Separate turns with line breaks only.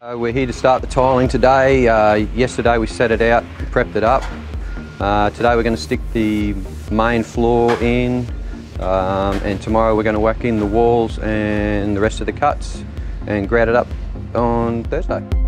We're here to start the tiling today. Yesterday we set it out, prepped it up. Today we're going to stick the main floor in, and tomorrow we're going to whack in the walls and the rest of the cuts and grout it up on Thursday.